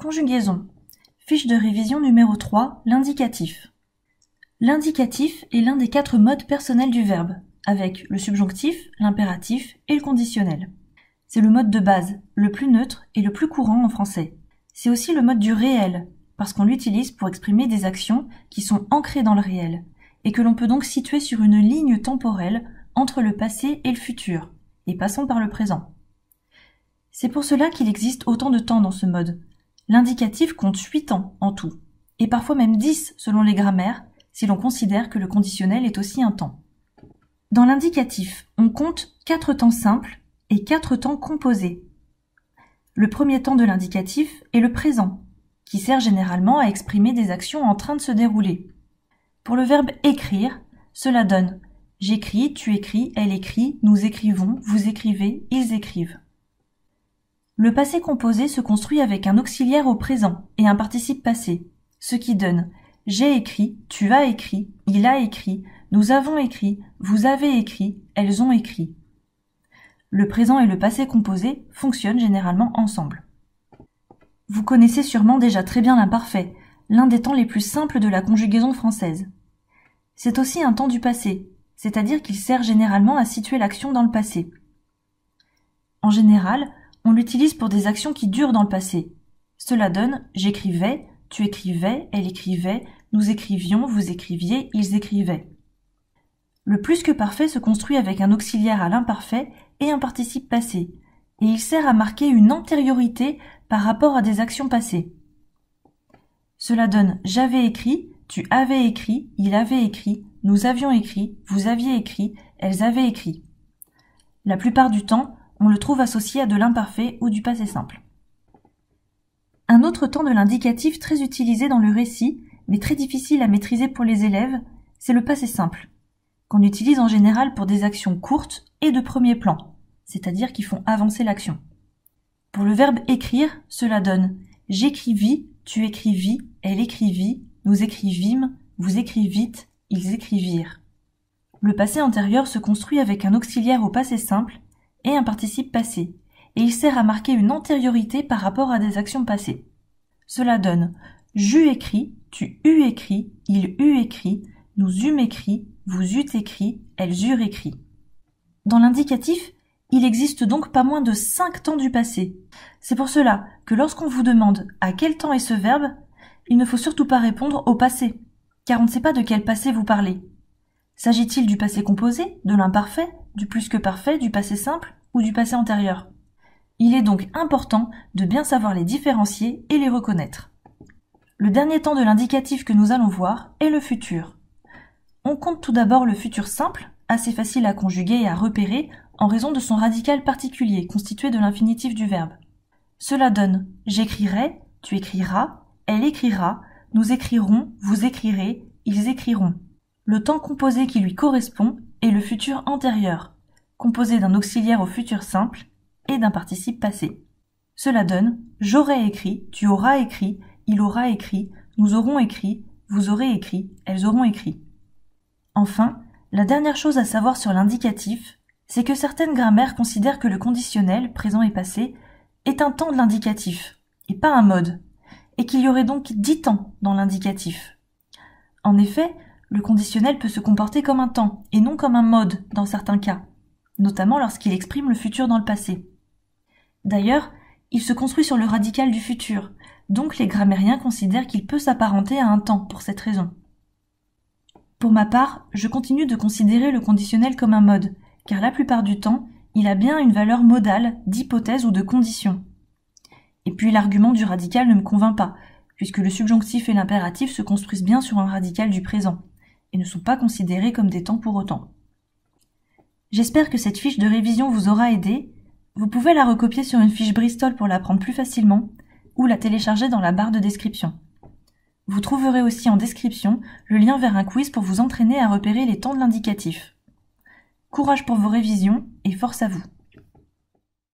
Conjugaison. Fiche de révision numéro 3, l'indicatif. L'indicatif est l'un des 4 modes personnels du verbe, avec le subjonctif, l'impératif et le conditionnel. C'est le mode de base, le plus neutre et le plus courant en français. C'est aussi le mode du réel, parce qu'on l'utilise pour exprimer des actions qui sont ancrées dans le réel, et que l'on peut donc situer sur une ligne temporelle entre le passé et le futur, et passant par le présent. C'est pour cela qu'il existe autant de temps dans ce mode. L'indicatif compte 8 temps en tout, et parfois même 10 selon les grammaires, si l'on considère que le conditionnel est aussi un temps. Dans l'indicatif, on compte 4 temps simples et 4 temps composés. Le premier temps de l'indicatif est le présent, qui sert généralement à exprimer des actions en train de se dérouler. Pour le verbe écrire, cela donne « j'écris, tu écris, elle écrit, nous écrivons, vous écrivez, ils écrivent ». Le passé composé se construit avec un auxiliaire au présent et un participe passé, ce qui donne « j'ai écrit, tu as écrit, il a écrit, nous avons écrit, vous avez écrit, elles ont écrit ». Le présent et le passé composé fonctionnent généralement ensemble. Vous connaissez sûrement déjà très bien l'imparfait, l'un des temps les plus simples de la conjugaison française. C'est aussi un temps du passé, c'est-à-dire qu'il sert généralement à situer l'action dans le passé. En général, on l'utilise pour des actions qui durent dans le passé. Cela donne « j'écrivais, tu écrivais, elle écrivait, nous écrivions, vous écriviez, ils écrivaient ». Le plus que parfait se construit avec un auxiliaire à l'imparfait et un participe passé, et il sert à marquer une antériorité par rapport à des actions passées. Cela donne « j'avais écrit, tu avais écrit, il avait écrit, nous avions écrit, vous aviez écrit, elles avaient écrit ». La plupart du temps, on le trouve associé à de l'imparfait ou du passé simple. Un autre temps de l'indicatif très utilisé dans le récit, mais très difficile à maîtriser pour les élèves, c'est le passé simple, qu'on utilise en général pour des actions courtes et de premier plan, c'est-à-dire qui font avancer l'action. Pour le verbe écrire, cela donne « j'écrivis, tu écrivis, elle écrivit, nous écrivîmes, vous écrivîtes, ils écrivirent ». Le passé antérieur se construit avec un auxiliaire au passé simple et un participe passé, et il sert à marquer une antériorité par rapport à des actions passées. Cela donne « j'eus écrit, tu eus écrit, il eut écrit, nous eûmes écrit, vous eûtes écrit, elles eurent écrit ». Dans l'indicatif, il existe donc pas moins de 5 temps du passé. C'est pour cela que lorsqu'on vous demande à quel temps est ce verbe, il ne faut surtout pas répondre au passé, car on ne sait pas de quel passé vous parlez. S'agit-il du passé composé, de l'imparfait, du plus que parfait, du passé simple ou du passé antérieur? Il est donc important de bien savoir les différencier et les reconnaître. Le dernier temps de l'indicatif que nous allons voir est le futur. On compte tout d'abord le futur simple, assez facile à conjuguer et à repérer en raison de son radical particulier constitué de l'infinitif du verbe. Cela donne « j'écrirai, tu écriras, elle écrira, nous écrirons, vous écrirez, ils écriront ». Le temps composé qui lui correspond est le futur antérieur, composé d'un auxiliaire au futur simple et d'un participe passé. Cela donne « j'aurai écrit, tu auras écrit, il aura écrit, nous aurons écrit, vous aurez écrit, elles auront écrit ». Enfin, la dernière chose à savoir sur l'indicatif, c'est que certaines grammaires considèrent que le conditionnel, présent et passé, est un temps de l'indicatif, et pas un mode, et qu'il y aurait donc 10 temps dans l'indicatif. En effet, le conditionnel peut se comporter comme un temps, et non comme un mode dans certains cas, notamment lorsqu'il exprime le futur dans le passé. D'ailleurs, il se construit sur le radical du futur, donc les grammairiens considèrent qu'il peut s'apparenter à un temps pour cette raison. Pour ma part, je continue de considérer le conditionnel comme un mode, car la plupart du temps, il a bien une valeur modale, d'hypothèse ou de condition. Et puis l'argument du radical ne me convainc pas, puisque le subjonctif et l'impératif se construisent bien sur un radical du présent, et ne sont pas considérés comme des temps pour autant. J'espère que cette fiche de révision vous aura aidé. Vous pouvez la recopier sur une fiche Bristol pour l'apprendre plus facilement, ou la télécharger dans la barre de description. Vous trouverez aussi en description le lien vers un quiz pour vous entraîner à repérer les temps de l'indicatif. Courage pour vos révisions et force à vous!